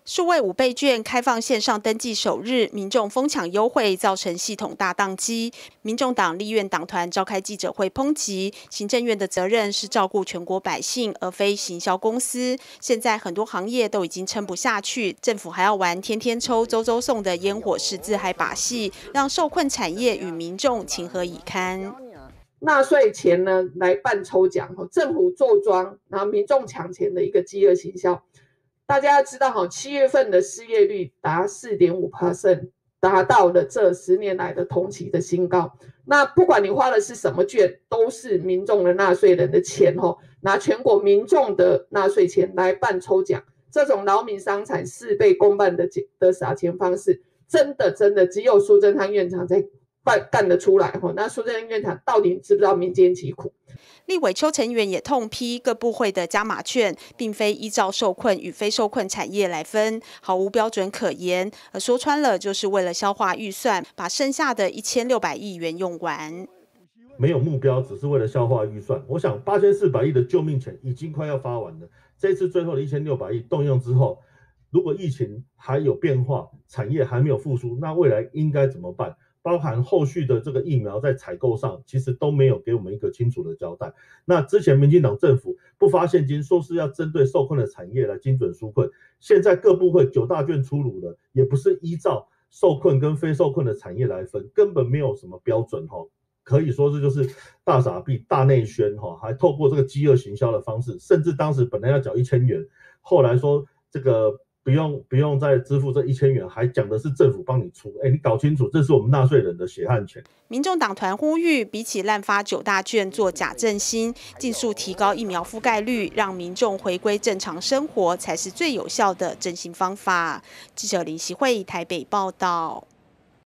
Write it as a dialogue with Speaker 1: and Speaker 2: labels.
Speaker 1: 数位5倍券开放线上登记首日，民众疯抢优惠，造成系统大宕机。民众党立院党团召开记者会抨击，行政院的责任是照顾全国百姓，而非行销公司。现在很多行业都已经撑不下去，政府还要玩天天抽、周周送的烟火式自嗨把戏，让受困产业与民众情何以堪？
Speaker 2: 纳税钱呢来办抽奖，政府做庄，然后民众抢钱的一个饥饿行销。大家要知道，7月份的失业率达 4.5%， 达到了这10年来的同期的新高。那不管你花的是什么券，都是民众的纳税人的钱，拿全国民众的纳税钱来办抽奖，这种劳民伤财4倍公办的撒钱方式，真的只有苏贞昌院长在干得出来。那苏贞昌院长到底知不知道民间疾苦？
Speaker 1: 立委邱成元也痛批各部会的加码券，并非依照受困与非受困产业来分，毫无标准可言。而说穿了，就是为了消化预算，把剩下的1600亿元用完。
Speaker 3: 没有目标，只是为了消化预算。我想8400亿的救命钱已经快要发完了。这次最后的1600亿动用之后，如果疫情还有变化，产业还没有复苏，那未来应该怎么办？包含后续的这个疫苗在采购上，其实都没有给我们一个清楚的交代。那之前民进党政府不发现金，说是要针对受困的产业来精准纾困，现在各部会9大券出炉了，也不是依照受困跟非受困的产业来分，根本没有什么标准，可以说是就是大撒币、大内宣，还透过这个饥饿行销的方式，甚至当时本来要缴1000元，后来说这个不用再支付这1000元，还讲的是政府帮你出。你搞清楚，这是我们纳税人的血汗钱。
Speaker 1: 民众党团呼吁，比起滥发9大券做假振兴，尽速提高疫苗覆盖率，让民众回归正常生活，才是最有效的振兴方法。记者林习慧台北报道。